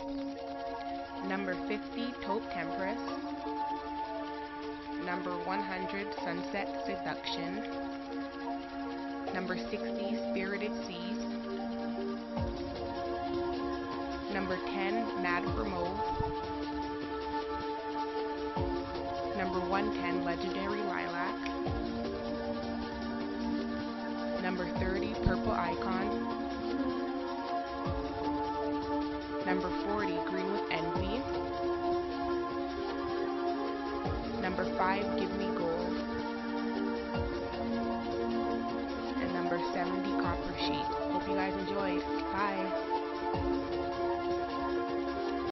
Number 50, Taupe Temptress. Number 100, Sunset Seduction. Number 60, Spirited Seas. Number 10, Mad for Mauve. Number 110, Legendary Lilac. Number 30, Purple Icon. Number 40, Green with Envy. Number 5, Give Me Gold. And number 70, Copper Sheet. Hope you guys enjoyed. Bye.